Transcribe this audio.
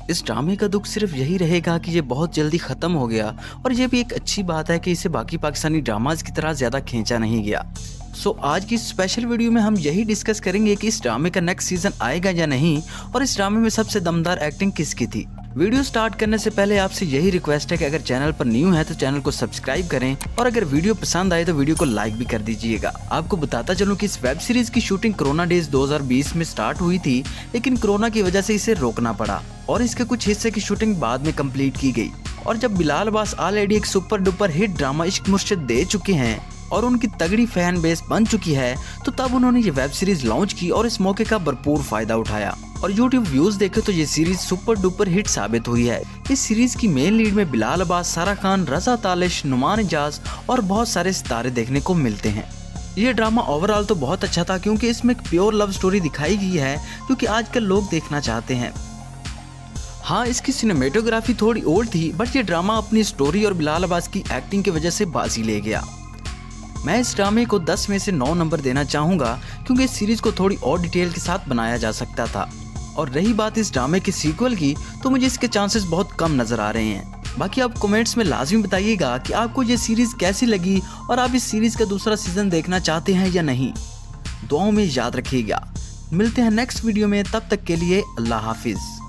इस ड्रामे का दुख सिर्फ यही रहेगा कि ये बहुत जल्दी ख़त्म हो गया और ये भी एक अच्छी बात है कि इसे बाकी पाकिस्तानी ड्रामाज की तरह ज़्यादा खींचा नहीं गया। आज की स्पेशल वीडियो में हम यही डिस्कस करेंगे कि इस ड्रामे का नेक्स्ट सीजन आएगा या नहीं और इस ड्रामे में सबसे दमदार एक्टिंग किसकी थी। वीडियो स्टार्ट करने से पहले आपसे यही रिक्वेस्ट है कि अगर चैनल पर न्यू है तो चैनल को सब्सक्राइब करें और अगर वीडियो पसंद आए तो वीडियो को लाइक भी कर दीजिएगा। आपको बताता चलूं कि इस वेब सीरीज की शूटिंग कोरोना डेज 2020 में स्टार्ट हुई थी, लेकिन कोरोना की वजह से इसे रोकना पड़ा और इसके कुछ हिस्से की शूटिंग बाद में कंप्लीट की गई। और जब बिलाल अब्बास ऑलरेडी एक super duper hit drama Ishq Murshid दे चुके हैं और उनकी तगड़ी फैन बेस बन चुकी है, तो तब उन्होंने ये वेब सीरीज लॉन्च की और इस मौके का भरपूर फायदा उठाया और YouTube व्यूज देखे तो ये सीरीज सुपर डुपर हिट साबित हुई है। इस सीरीज की मेन लीड में बिलाल अब्बास, सारा खान, रजा तालिश, नुमान इजाज और बहुत सारे सितारे देखने को मिलते हैं। ये ड्रामा ओवरऑल तो बहुत अच्छा था क्योंकि इसमें एक प्योर लव स्टोरी दिखाई गई है जो कि आजकल लोग देखना चाहते हैं। हाँ, इसकी सिनेमेटोग्राफी थोड़ी ओल्ड थी, बट ये ड्रामा अपनी स्टोरी और बिलाल अब्बास की एक्टिंग की वजह से बाजी ले गया। मैं इस ड्रामे को 10 में से 9 नंबर देना चाहूँगा क्योंकि इस सीरीज को थोड़ी और डिटेल के साथ बनाया जा सकता था। और रही बात इस ड्रामे के सीक्वल की, तो मुझे इसके चांसेस बहुत कम नज़र आ रहे हैं। बाकी आप कमेंट्स में लाजमी बताइएगा कि आपको ये सीरीज़ कैसी लगी और आप इस सीरीज़ का दूसरा सीज़न देखना चाहते हैं या नहीं। दुआओं में याद रखिएगा। मिलते हैं नेक्स्ट वीडियो में, तब तक के लिए अल्लाह हाफिज़।